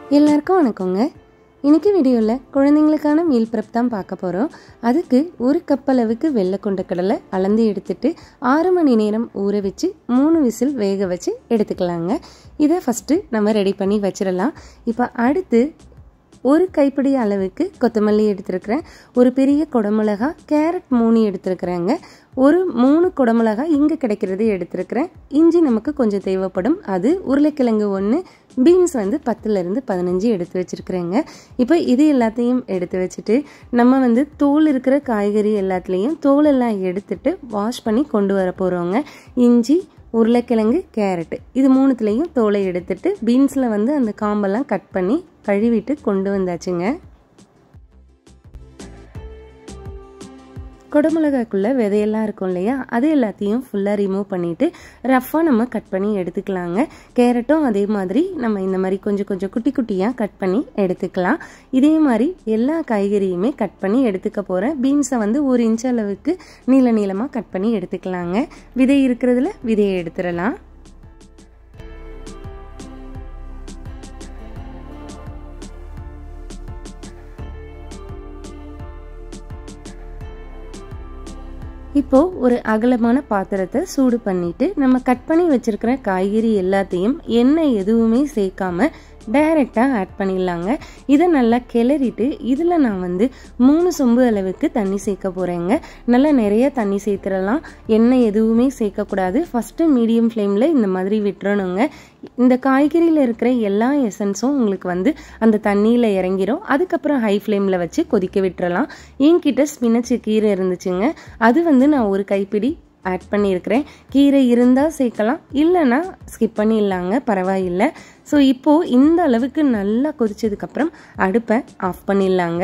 எல்லாருக்கும் வணக்கங்க. இன்றைக்கி வீடியோவில் குழந்தைங்களுக்கான மீல் ப்ரெப் தான் பார்க்க போகிறோம். அதுக்கு ஒரு கப் அளவுக்கு வெள்ளை கொண்டக்கடலை அளந்து எடுத்துட்டு 6 மணி நேரம் ஊற வச்சு 3 விசில் வேக வச்சு எடுத்துக்கலாங்க. இதை ஃபஸ்ட்டு நம்ம ரெடி பண்ணி வச்சிடலாம். இப்போ அடுத்து ஒரு கைப்பிடி அளவுக்கு கொத்தமல்லி எடுத்துருக்கிறேன், ஒரு பெரிய குடமிளகா, கேரட் 3 எடுத்துருக்குறேங்க, ஒரு 3 குடமிளகா இங்கே கிடைக்கிறது எடுத்துருக்கிறேன், இஞ்சி நமக்கு கொஞ்சம் தேவைப்படும், அது உருளைக்கிழங்கு 1, பீன்ஸ் 10லேருந்து 15 எடுத்து வச்சுருக்குறேங்க. இப்போ இது எல்லாத்தையும் எடுத்து வச்சுட்டு நம்ம தோல் இருக்கிற காய்கறி எல்லாத்துலேயும் தோலெல்லாம் எடுத்துட்டு வாஷ் பண்ணி கொண்டு வர போகிறோங்க. இஞ்சி, உருளைக்கிழங்கு, கேரட்டு இது 3த்துலேயும் தோலை எடுத்துட்டு பீன்ஸில் அந்த காம்பெல்லாம் கட் பண்ணி கழுவிட்டு கொண்டு வந்தாச்சுங்க. குடமிளகாக்குள்ளே விதையெல்லாம் இருக்கும் இல்லையா, அது எல்லாத்தையும் ஃபுல்லாக ரிமூவ் பண்ணிவிட்டு ரஃப்பாக நம்ம கட் பண்ணி எடுத்துக்கலாங்க. கேரட்டும் அதே மாதிரி நம்ம இந்த மாதிரி கொஞ்சம் கொஞ்சம் குட்டி குட்டியாக கட் பண்ணி எடுத்துக்கலாம். இதே மாதிரி எல்லா காய்கறியுமே கட் பண்ணி எடுத்துக்க போகிறேன். பீன்ஸை 1 இன்ச் அளவுக்கு நீளமாக கட் பண்ணி எடுத்துக்கலாங்க. விதை இருக்கிறதுல விதையை எடுத்துடலாம். இப்போ ஒரு அகலமான பாத்திரத்தை சூடு பண்ணிட்டு நம்ம கட் பண்ணி வச்சிருக்கிற காய்கறி எல்லாத்தையும் எண்ணெய் எதுவுமே சேர்க்காம டைரெக்டாக ஆட் பண்ணிடலாங்க. இதை நல்லா கிளறிட்டு இதில் நான் 3 சொம்பு அளவுக்கு தண்ணி சேர்க்க போகிறேங்க. நல்லா நிறைய தண்ணி சேர்த்துடலாம், எண்ணெய் எதுவுமே சேர்க்கக்கூடாது. ஃபஸ்ட்டு மீடியம் ஃப்ளேமில் இந்த மாதிரி விட்டுறணுங்க. இந்த காய்கறியில் இருக்கிற எல்லா எசன்ஸும் உங்களுக்கு அந்த தண்ணியில் இறங்கிடும். அதுக்கப்புறம் ஹை ஃப்ளேமில் வச்சு கொதிக்க விட்டுறலாம். என்கிட்ட ஸ்பினச் கீரை இருந்துச்சுங்க, அது நான் ஒரு கைப்பிடி ஆட் பண்ணியிருக்கிறேன். கீரை இருந்தால் சேர்க்கலாம், இல்லைன்னா ஸ்கிப் பண்ணிடலாங்க, பரவாயில்லை. ஸோ இப்போது இந்த அளவுக்கு நல்லா கொதிச்சதுக்கப்புறம் அடுப்பை ஆஃப் பண்ணிடலாங்க.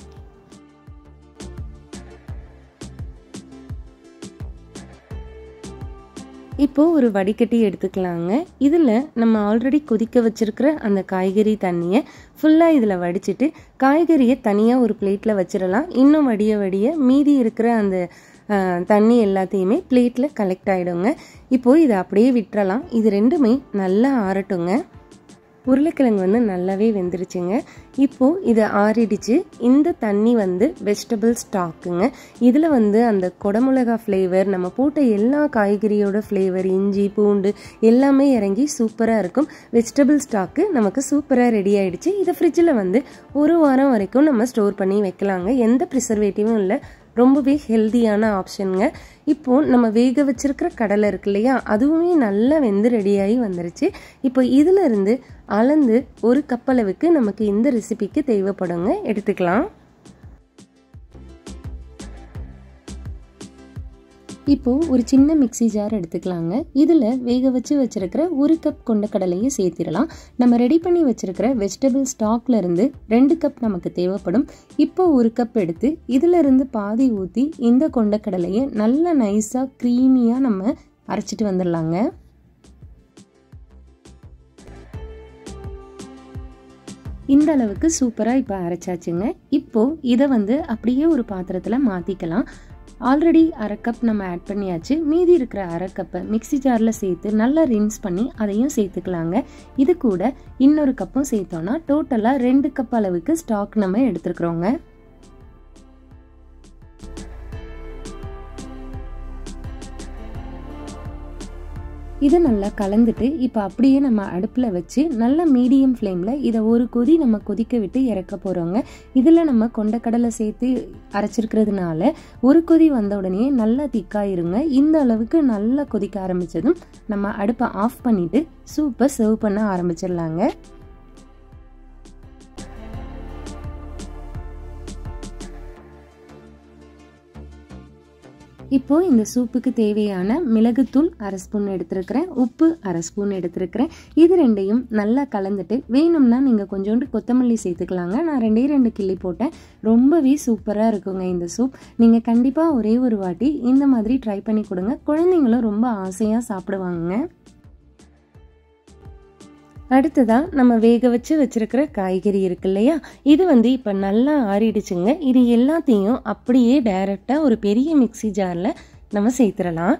இப்போது ஒரு வடிகட்டி எடுத்துக்கலாங்க. இதில் நம்ம ஆல்ரெடி கொதிக்க வச்சுருக்கிற அந்த காய்கறி தண்ணியை ஃபுல்லாக இதில் வடிச்சிட்டு காய்கறியை தனியாக ஒரு பிளேட்டில் வச்சிடலாம். இன்னும் வடிய மீதி இருக்கிற அந்த தண்ணி எல்லாத்தையுமே பிளேட்டில் கலெக்ட் ஆகிடுங்க. இப்போது இதை அப்படியே விட்டுறலாம். இது ரெண்டுமே நல்லா ஆறட்டுங்க. உருளைக்கிழங்கு நல்லாவே வெந்துருச்சுங்க. இப்போது இதை ஆறிடுச்சு. இந்த தண்ணி வெஜிடபிள் ஸ்டாக்குங்க. இதில் அந்த குடமிளகா ஃப்ளேவர், நம்ம போட்ட எல்லா காய்கறியோட ஃப்ளேவர், இஞ்சி பூண்டு எல்லாமே இறங்கி சூப்பராக இருக்கும். வெஜிடபிள் ஸ்டாக்கு நமக்கு சூப்பராக ரெடி ஆகிடுச்சு. இதை ஃப்ரிட்ஜில் 1 வாரம் வரைக்கும் நம்ம ஸ்டோர் பண்ணி வைக்கலாங்க. எந்த ப்ரிசர்வேட்டிவும் இல்லை, ரொம்பவே ஹெல்தியான ஆப்ஷனுங்க. இப்போது நம்ம வேக வச்சிருக்கிற கடலை இருக்கு இல்லையா, அதுவுமே நல்லா வெந்து ரெடியாகி வந்துருச்சு. இப்போ இதிலிருந்து அளந்து 1 கப் அளவுக்கு நமக்கு இந்த ரெசிபிக்கு தேவைப்படுங்க, எடுத்துக்கலாம். இப்போது ஒரு சின்ன மிக்சி ஜார் எடுத்துக்கலாங்க. இதில் வேக வச்சு வச்சுருக்கிற 1 கப் கொண்டக்கடலையும் சேர்த்திடலாம். நம்ம ரெடி பண்ணி வச்சுருக்கிற வெஜிடபிள் ஸ்டாக்லேருந்து 2 கப் நமக்கு தேவைப்படும். இப்போ 1 கப் எடுத்து இதிலிருந்து பாதி ஊற்றி இந்த கொண்டக்கடலையை நல்லா நைஸாக க்ரீமியாக நம்ம அரைச்சிட்டு வந்துடலாங்க. இந்த அளவுக்கு சூப்பராக இப்போ அரைச்சாச்சுங்க. இப்போது இதை அப்படியே ஒரு பாத்திரத்தில் மாற்றிக்கலாம். ஆல்ரெடி 1/2 கப் நம்ம ஆட் பண்ணியாச்சு. மீதி இருக்கிற 1/2 கப்பை மிக்சி ஜாரில் சேர்த்து நல்லா ரின்ஸ் பண்ணி அதையும் சேர்த்துக்கலாங்க. இது கூட இன்னொரு கப்பும் சேர்த்தோன்னா டோட்டலாக 2 கப் அளவுக்கு ஸ்டாக் நம்ம எடுத்துருக்குறோங்க. இதை நல்லா கலந்துட்டு இப்போ அப்படியே நம்ம அடுப்பில் வச்சு நல்லா மீடியம் ஃப்ளேமில் இதை ஒரு கொதி நம்ம கொதிக்க விட்டு இறக்க போகிறோங்க. இதில் நம்ம கொண்டக்கடலை சேர்த்து அரைச்சிருக்கிறதுனால ஒரு கொதி வந்த உடனே நல்லா திக்காயிருங்க. இந்த அளவுக்கு நல்லா கொதிக்க ஆரம்பித்ததும் நம்ம அடுப்பை ஆஃப் பண்ணிவிட்டு சூப்பை சர்வ் பண்ண ஆரம்பிச்சிடலாங்க. இப்போது இந்த சூப்புக்கு தேவையான மிளகுத்தூள் 1/2 ஸ்பூன் எடுத்துருக்கிறேன், உப்பு 1/2 ஸ்பூன் எடுத்துருக்கிறேன். இது ரெண்டையும் நல்லா கலந்துட்டு வேணும்னா நீங்கள் கொஞ்சோண்டு கொத்தமல்லி சேர்த்துக்கலாங்க. நான் 2 கிள்ளி போட்டேன். ரொம்பவே சூப்பராக இருக்குங்க இந்த சூப். நீங்கள் கண்டிப்பாக ஒரே ஒரு வாட்டி இந்த மாதிரி ட்ரை பண்ணி கொடுங்க. குழந்தைங்களும் ரொம்ப ஆசையாக சாப்பிடுவாங்க. அடுத்ததாக நம்ம வேக வச்சு வச்சுருக்கிற காய்கறி இருக்கு இல்லையா, இது இப்போ நல்லா ஆறிடுச்சுங்க. இது எல்லாத்தையும் அப்படியே டைரெக்டாக ஒரு பெரிய மிக்சி ஜாரில் நம்ம சேர்த்துடலாம்.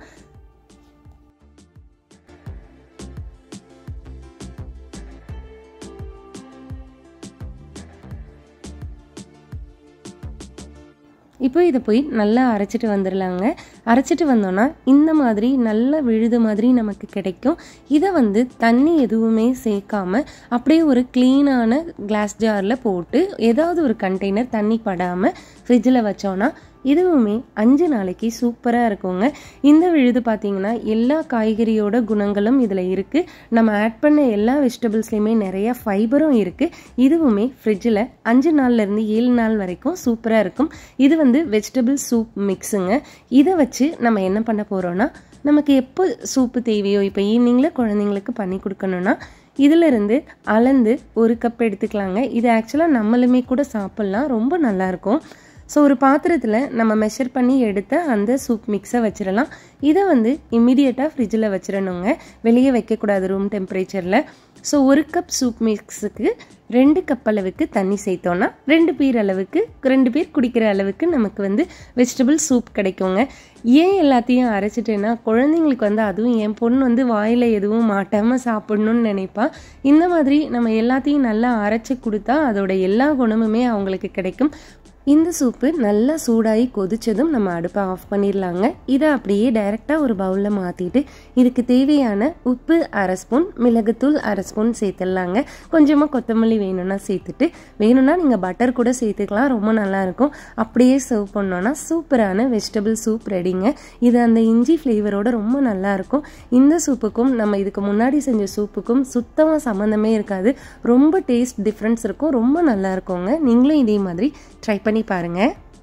இப்போ இதை போய் நல்லா அரைச்சிட்டு வந்துடலாங்க. அரைச்சிட்டு வந்தோன்னா இந்த மாதிரி நல்லா விழுது மாதிரி நமக்கு கிடைக்கும். இதை வந்து தண்ணி எதுவுமே சேர்க்காம அப்படியே ஒரு க்ளீனான கிளாஸ் ஜாரில் போட்டு ஏதாவது ஒரு கண்டெய்னர் தண்ணி படாமல் ஃப்ரிட்ஜில் வச்சோன்னா இதுவுமே 5 நாளைக்கு சூப்பராக இருக்குங்க. இந்த விழுது பார்த்திங்கன்னா எல்லா காய்கறியோட குணங்களும் இதில் இருக்குது. நம்ம ஆட் பண்ண எல்லா வெஜிடபிள்ஸ்லேயுமே நிறையா ஃபைபரும் இருக்குது. இதுவுமே ஃப்ரிட்ஜில் 5 நாள்லேருந்து 7 நாள் வரைக்கும் சூப்பராக இருக்கும். இது வந்து வெஜிடபிள் சூப் மிக்ஸுங்க. இதை வச்சு நம்ம என்ன பண்ண போகிறோன்னா, நமக்கு எப்போ சூப்பு தேவையோ, இப்போ ஈவினிங்கில் குழந்தைங்களுக்கு பண்ணி கொடுக்கணுன்னா இதிலிருந்து அளந்து 1 கப் எடுத்துக்கலாங்க. இது ஆக்சுவலாக நம்மளுமே கூட சாப்பிட்லாம், ரொம்ப நல்லாயிருக்கும். ஸோ ஒரு பாத்திரத்தில் நம்ம மெஷர் பண்ணி எடுத்த அந்த சூப் மிக்ஸை வச்சிடலாம். இதை வந்து இம்மிடியட்டாக ஃப்ரிட்ஜில் வச்சிடணுங்க, வெளியே வைக்கக்கூடாது ரூம் டெம்பரேச்சரில். ஸோ 1 கப் சூப் மிக்ஸுக்கு 2 கப் அளவுக்கு தண்ணி சேர்த்தோன்னா 2 பேர் அளவுக்கு, 2 பேர் குடிக்கிற அளவுக்கு நமக்கு வந்து வெஜிடபிள் சூப் கிடைக்குங்க. ஏன் எல்லாத்தையும் அரைச்சிட்டேன்னா, குழந்தைங்களுக்கு வந்து அதுவும் என் பொண்ணு வந்து வாயில் எதுவும் மாட்டாமல் சாப்பிடணும்னு நினைப்பா. இந்த மாதிரி நம்ம எல்லாத்தையும் நல்லா அரைச்சி கொடுத்தா அதோட எல்லா குணமுமே அவங்களுக்கு கிடைக்கும். இந்த சூப்பு நல்லா சூடாகி கொதிச்சதும் நம்ம அடுப்பை ஆஃப் பண்ணிடலாங்க. இதை அப்படியே டைரெக்டாக ஒரு பவுலில் மாற்றிட்டு இதுக்கு தேவையான உப்பு 1/2 ஸ்பூன், மிளகுத்தூள் 1/2 ஸ்பூன் சேர்த்துடலாங்க. கொஞ்சமாக கொத்தமல்லி வேணும்னா சேர்த்துட்டு, வேணும்னா நீங்கள் பட்டர் கூட சேர்த்துக்கலாம், ரொம்ப நல்லாயிருக்கும். அப்படியே சர்வ் பண்ணோன்னா சூப்பரான வெஜிடபிள் சூப் ரெடிங்க. இது அந்த இஞ்சி ஃப்ளேவரோட ரொம்ப நல்லாயிருக்கும். இந்த சூப்புக்கும் நம்ம இதுக்கு முன்னாடி செஞ்ச சூப்புக்கும் சுத்தமாக சம்மந்தமே இருக்காது. ரொம்ப டேஸ்ட் டிஃப்ரென்ஸ் இருக்கும், ரொம்ப நல்லா இருக்குங்க. நீங்களும் இதே மாதிரி ட்ரை பண்ணி பாருங்க.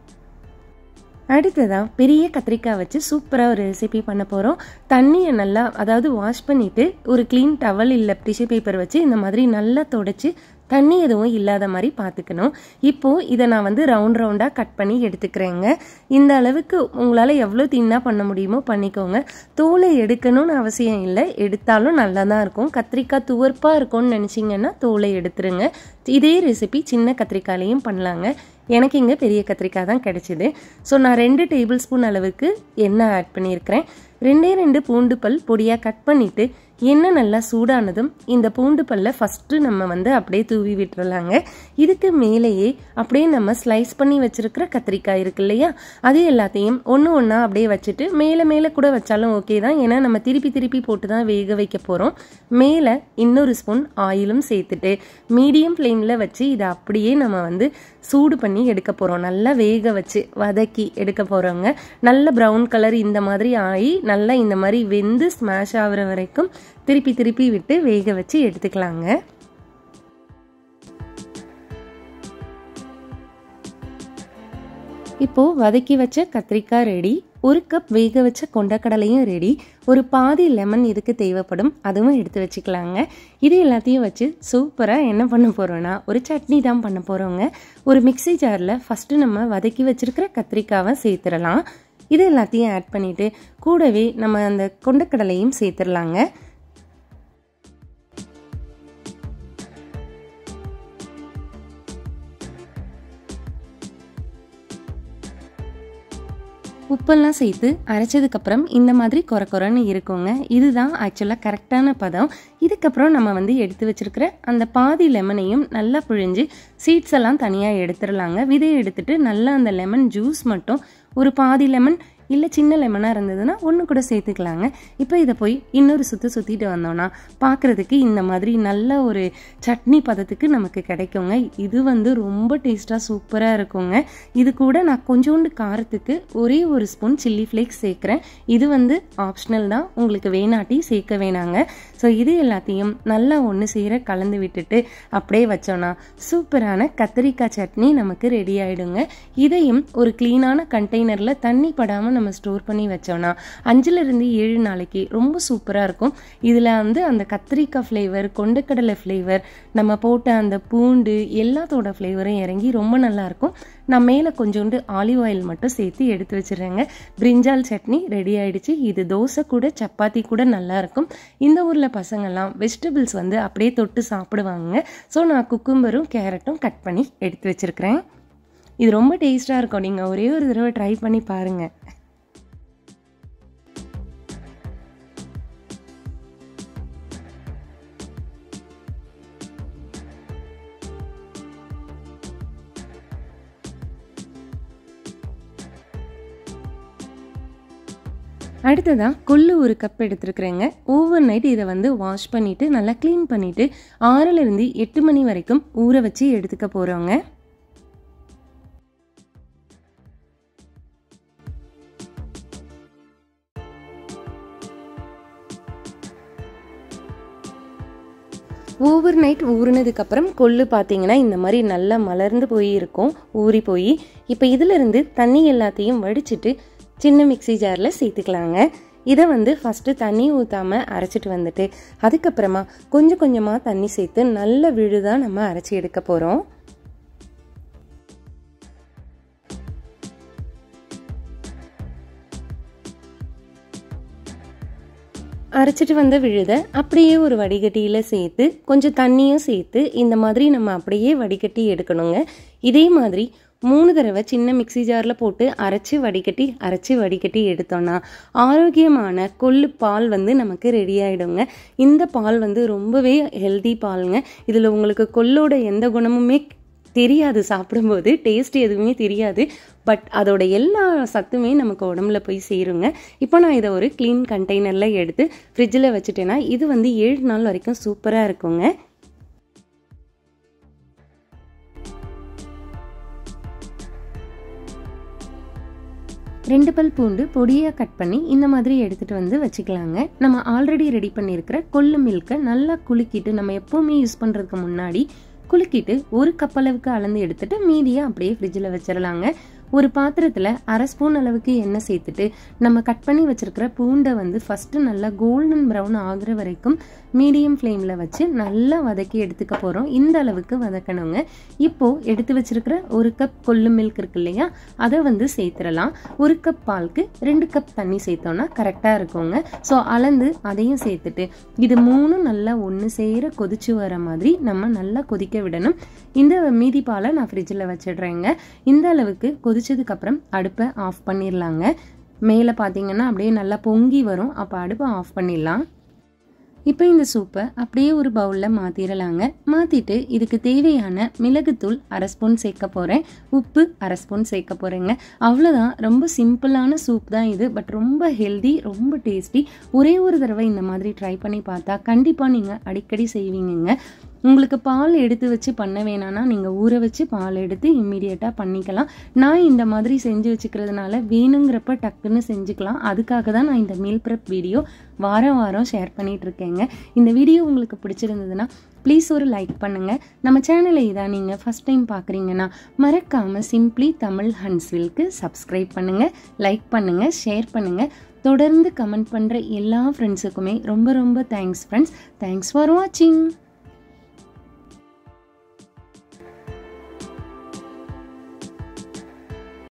அடுத்ததான் பெரிய கத்திரிக்காய் வச்சு சூப்பராக ஒரு ரெசிபி பண்ண போகிறோம். தண்ணியை நல்லா, அதாவது வாஷ் பண்ணிவிட்டு ஒரு க்ளீன் டவல் இல்லை டிஷ்யூ பேப்பர் வச்சு இந்த மாதிரி நல்லா தொடச்சி தண்ணி எதுவும் இல்லாத மாதிரி பார்த்துக்கணும். இப்போது இதை நான் வந்து ரவுண்டாக கட் பண்ணி எடுத்துக்கிறேங்க. இந்த அளவுக்கு உங்களால் எவ்வளோ தின்னாக பண்ண முடியுமோ பண்ணிக்கோங்க. தோலை எடுக்கணும்னு அவசியம் இல்லை, எடுத்தாலும் நல்லா தான் இருக்கும். கத்திரிக்காய் துவர்ப்பாக இருக்கும்னு நினச்சிங்கன்னா தோலை எடுத்துருங்க. இதே ரெசிபி சின்ன கத்திரிக்காயிலையும் பண்ணலாங்க. எனக்கு இங்கே பெரிய கத்திரிக்காய் தான் கிடைச்சிது. ஸோ நான் 2 டேபிள் ஸ்பூன் அளவுக்கு எண்ணெய் ஆட் பண்ணியிருக்கிறேன். 2 பூண்டு பல் பொடியாக கட் பண்ணிவிட்டு எண்ணெய் நல்லா சூடானதும் இந்த பூண்டு பல்ல ஃபஸ்ட்டு நம்ம வந்து அப்படியே தூவி விட்டுறலாங்க. இதுக்கு மேலேயே அப்படியே நம்ம ஸ்லைஸ் பண்ணி வச்சுருக்கிற கத்திரிக்காய் இருக்கு இல்லையா, அது எல்லாத்தையும் ஒன்று ஒன்றா அப்படியே வச்சுட்டு மேலே கூட வச்சாலும் ஓகே தான். ஏன்னா நம்ம திருப்பி போட்டு தான் வேக வைக்க போகிறோம். மேலே இன்னொரு ஸ்பூன் ஆயிலும் சேர்த்துட்டு மீடியம் ஃப்ளேமில் வச்சு இதை அப்படியே நம்ம வந்து சூடு பண்ணி எடுக்க போகிறோம். நல்லா வேக வச்சு வதக்கி எடுக்க போகிறோங்க. நல்ல ப்ரௌன் கலர் இந்த மாதிரி ஆகி நல்லா இந்த மாதிரி வெந்து ஸ்மாஷ் ஆகிற வரைக்கும் திருப்பி விட்டு வேக வச்சு எடுத்துக்கலாங்க. இப்போது வதக்கி வச்ச கத்திரிக்காய் ரெடி. 1 கப் வேக வச்ச கொண்டக்கடலையும் ரெடி. ஒரு பாதி லெமன் இதுக்கு தேவைப்படும், அதுவும் எடுத்து வச்சுக்கலாங்க. இது எல்லாத்தையும் வச்சு சூப்பராக என்ன பண்ண போகிறோன்னா ஒரு சட்னி தான் பண்ண போகிறோங்க. ஒரு மிக்ஸி ஜாரில் ஃபஸ்ட்டு நம்ம வதக்கி வச்சுருக்கிற கத்திரிக்காவை சேர்த்துடலாம். இது எல்லாத்தையும் ஆட் பண்ணிவிட்டு கூடவே நம்ம அந்த கொண்டக்கடலையும் சேர்த்துடலாங்க. உப்பெல்லாம் சேர்த்து அரைச்சதுக்கப்புறம் இந்த மாதிரி கொரன்னு இருக்குங்க. இதுதான் ஆக்சுவலாக கரெக்டான பதம். இதுக்கப்புறம் நம்ம வந்து எடுத்து வச்சிருக்கிற அந்த பாதி லெமனையும் நல்லா பிழிஞ்சு சீட்ஸ் எல்லாம் தனியாக எடுத்துடலாங்க. விதையை எடுத்துட்டு நல்லா அந்த லெமன் ஜூஸ் மட்டும், ஒரு பாதி லெமன் இல்லை சின்ன லெமனாக இருந்ததுன்னா ஒன்று கூட சேர்த்துக்கலாங்க. இப்போ இதை போய் இன்னொரு சுற்றிட்டு வந்தோன்னா பார்க்குறதுக்கு இந்த மாதிரி நல்ல ஒரு சட்னி பதத்துக்கு நமக்கு கிடைக்குங்க. இது வந்து ரொம்ப டேஸ்ட்டாக சூப்பராக இருக்குங்க. இது கூட நான் கொஞ்சோண்டு காரத்துக்கு ஒரே ஒரு ஸ்பூன் சில்லி ஃப்ளேக்ஸ் சேர்க்குறேன். இது வந்து ஆப்ஷனல் தான், உங்களுக்கு வேணாட்டி சேர்க்க வேணாங்க. ஸோ இது எல்லாத்தையும் நல்லா ஒன்று சேர கலந்து விட்டுட்டு அப்படியே வச்சோன்னா சூப்பரான கத்திரிக்காய் சட்னி நமக்கு ரெடி ஆகிடுங்க. இதையும் ஒரு க்ளீனான கண்டெய்னரில் தண்ணி படாமல் நம்ம ஸ்டோர் பண்ணி வச்சோம்னா 5லிருந்து 7 நாளைக்கு ரொம்ப சூப்பராக இருக்கும். இதில் வந்து அந்த கத்திரிக்காய் ஃப்ளேவர், கொண்டக்கடலை ஃப்ளேவர், நம்ம போட்ட அந்த பூண்டு எல்லாத்தோட ஃப்ளேவரும் இறங்கி ரொம்ப நல்லாயிருக்கும். நான் மேலே கொஞ்சோண்டு ஆலிவ் ஆயில் மட்டும் சேர்த்து எடுத்து வச்சுருங்க. பிரிஞ்சால் சட்னி ரெடி ஆகிடுச்சு. இது தோசை கூட சப்பாத்தி கூட நல்லாயிருக்கும். இந்த ஊரில் பசங்கள்லாம் வெஜிடபிள்ஸ் வந்து அப்படியே தொட்டு சாப்பிடுவாங்க. ஸோ நான் குக்கும்பரும் கேரட்டும் கட் பண்ணி எடுத்து வச்சுருக்கிறேன். இது ரொம்ப டேஸ்ட்டாக இருக்கும். நீங்கள் ஒரே ஒரு தடவை ட்ரை பண்ணி பாருங்கள். அடுத்ததாக கொள்ளு ஒரு கப் எடுத்துருக்குறேங்க. ஓவர் நைட் இதை வந்து வாஷ் பண்ணிவிட்டு நல்லா க்ளீன் பண்ணிவிட்டு 6லேருந்து 8 மணி வரைக்கும் ஊற வச்சு எடுத்துக்க போகிறோங்க. ஓவர் நைட் ஊறினதுக்கப்புறம் கொள்ளு பார்த்தீங்கன்னா இந்த மாதிரி நல்லா மலர்ந்து போய் இருக்கும், ஊறி போய். இப்போ இதிலிருந்து தண்ணி எல்லாத்தையும் வடிச்சிட்டு சின்ன மிக்சி ஜாரில் சேர்த்துக்கலாங்க. இதை வந்து ஃபஸ்ட்டு தண்ணி ஊற்றாமல் அரைச்சிட்டு வந்துட்டு அதுக்கப்புறமா கொஞ்சம் கொஞ்சமாக தண்ணி சேர்த்து நல்ல விழுதாக நம்ம அரைச்சி எடுக்க போகிறோம். அரைச்சிட்டு வந்த விழுதை அப்படியே ஒரு வடிகட்டியில் சேர்த்து கொஞ்சம் தண்ணியும் சேர்த்து இந்த மாதிரி நம்ம அப்படியே வடிகட்டி எடுக்கணுங்க. இதே மாதிரி 3 தடவை சின்ன மிக்சி ஜாரில் போட்டு அரைச்சி வடிகட்டி எடுத்தோன்னா ஆரோக்கியமான கொள்ளு பால் வந்து நமக்கு ரெடி ஆகிடுங்க. இந்த பால் வந்து ரொம்பவே ஹெல்தி பாலுங்க. இதில் உங்களுக்கு கொள்ளோட எந்த குணமுமே தெரியாது, சாப்பிடும்போது டேஸ்ட் எதுவுமே தெரியாது. பட் அதோட எல்லா சத்துமே நமக்கு உடம்புல போய் சேருங்க. இப்போ நான் இதை ஒரு க்ளீன் கண்டெய்னரில் எடுத்து ஃப்ரிட்ஜில் வச்சுட்டேன்னா இது வந்து 7 நாள் வரைக்கும் சூப்பராக இருக்குங்க. ரெண்டு பல் பூண்டு பொடியாக கட் பண்ணி இந்த மாதிரி எடுத்துகிட்டு வந்து வச்சுக்கலாங்க. நம்ம ஆல்ரெடி ரெடி பண்ணியிருக்கிற கொள்ளு மில்கை நல்லா குலுக்கிட்டு, நம்ம எப்போவுமே யூஸ் பண்ணுறதுக்கு முன்னாடி குலுக்கிட்டு 1 கப் அளவுக்கு அளந்து எடுத்துட்டு மீதியை அப்படியே ஃப்ரிட்ஜில் வச்சிடலாங்க. ஒரு பாத்திரத்தில் 1/2 ஸ்பூன் அளவுக்கு எண்ணெய் சேர்த்துட்டு நம்ம கட் பண்ணி வச்சிருக்கிற பூண்டை வந்து ஃபஸ்ட்டு நல்லா கோல்டன் ப்ரௌன் ஆகுற வரைக்கும் மீடியம் ஃப்ளேமில் வச்சு நல்லா வதக்கி எடுத்துக்க போகிறோம். இந்த அளவுக்கு வதக்கணுங்க. இப்போது எடுத்து வச்சிருக்கிற 1 கப் கொள்ளு மில்க் இருக்கு இல்லையா, அதை வந்து சேர்த்துடலாம். 1 கப் பாலுக்கு 2 கப் தண்ணி சேர்த்தோன்னா கரெக்டாக இருக்குங்க. ஸோ அளந்து அதையும் சேர்த்துட்டு இது 3 நல்லா ஒன்று சேர கொதிச்சு வர மாதிரி நம்ம நல்லா கொதிக்க விடணும். இந்த மீதி பாலை நான் ஃப்ரிட்ஜில் வச்சிடுறேங்க. இந்த அளவுக்கு கொதிச்சதுக்கப்புறம் அடுப்பை ஆஃப் பண்ணிடலாங்க. மேலே பார்த்தீங்கன்னா அப்படியே நல்லா பொங்கி வரும், அப்போ அடுப்பை ஆஃப் பண்ணிடலாம். இப்போ இந்த சூப்பை அப்படியே ஒரு பவுலில் மாற்றிடலாங்க. மாற்றிட்டு இதுக்கு தேவையான மிளகுத்தூள் 1/2 ஸ்பூன் சேர்க்க போகிறேன், உப்பு 1/2 ஸ்பூன் சேர்க்க போகிறேங்க. அவ்வளோதான். ரொம்ப சிம்பிளான சூப் தான் இது. பட் ரொம்ப ஹெல்தி, ரொம்ப டேஸ்டி. ஒரே ஒரு தடவை இந்த மாதிரி ட்ரை பண்ணி பார்த்தா கண்டிப்பாக நீங்கள் அடிக்கடி செய்வீங்க. உங்களுக்கு பால் எடுத்து வச்சு பண்ண வேணான்னா நீங்கள் ஊற வச்சு பால் எடுத்து இம்மீடியட்டாக பண்ணிக்கலாம். நான் இந்த மாதிரி செஞ்சு வச்சுக்கிறதுனால வேணுங்கிறப்ப டக்குன்னு செஞ்சுக்கலாம். அதுக்காக தான் நான் இந்த மீல் ப்ரெப் வீடியோ வாரம் வாரம் ஷேர் பண்ணிகிட்டு இருக்கேங்க. இந்த வீடியோ உங்களுக்கு பிடிச்சிருந்ததுன்னா ப்ளீஸ் ஒரு லைக் பண்ணுங்கள். நம்ம சேனலை இதான் நீங்கள் ஃபஸ்ட் டைம் பார்க்குறீங்கன்னா மறக்காமல் சிம்பிளி தமிழ் ஹன்ஸ்வில்க்கு சப்ஸ்கிரைப் பண்ணுங்கள், லைக் பண்ணுங்கள், ஷேர் பண்ணுங்கள். தொடர்ந்து கமெண்ட் பண்ணுற எல்லா ஃப்ரெண்ட்ஸுக்குமே ரொம்ப ரொம்ப தேங்க்ஸ் ஃப்ரெண்ட்ஸ். தேங்க்ஸ் ஃபார் வாட்சிங்.